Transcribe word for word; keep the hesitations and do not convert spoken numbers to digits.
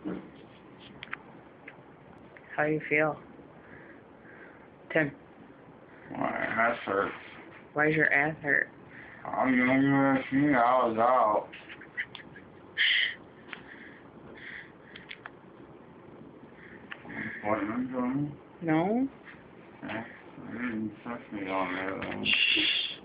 How do you feel? Tim, My ass hurts. why's your ass hurt? I'm you know, you asked me, I was out. Appointment for me? No? Yeah, you didn't touch me on there though.